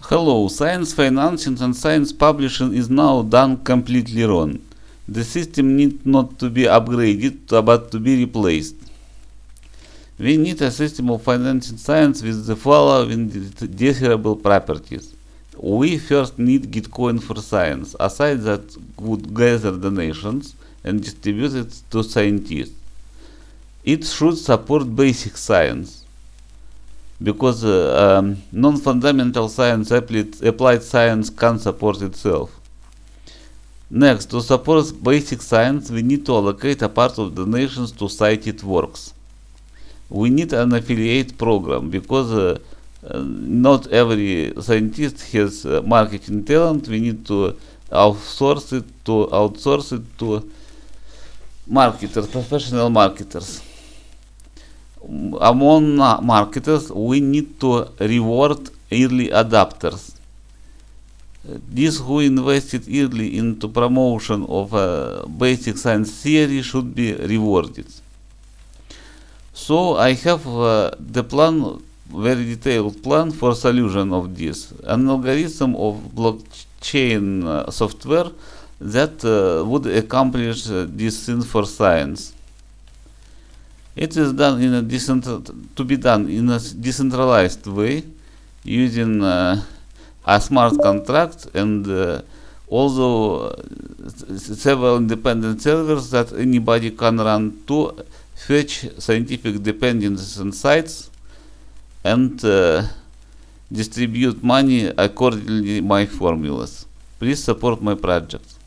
Hello, science financing and science publishing is now done completely wrong. The system need not to be upgraded, but to be replaced. We need a system of financing science with the following desirable properties. We first need Gitcoin for science, a site that would gather donations and distribute it to scientists. It should support basic science, because non-fundamental science, applied science can't support itself. Next, to support basic science, we need to allocate a part of donations to site it works. We need an affiliate program, because not every scientist has marketing talent. We need to outsource it to marketers, professional marketers. Among marketers, we need to reward early adopters. These who invested early into promotion of basic science theory should be rewarded. So I have the plan, very detailed plan for solution of this. An algorithm of blockchain software that would accomplish this thing for science. It is done in a decentralized way, using a smart contract and also several independent servers that anybody can run to fetch scientific dependencies on sites and distribute money accordingly my formulas. Please support my project.